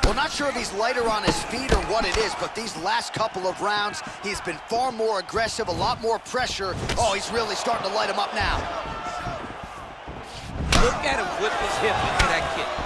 Well, not sure if he's lighter on his feet or what it is, but these last couple of rounds, he's been far more aggressive, a lot more pressure. Oh, he's really starting to light him up now. Look at him whip his hip into that kick.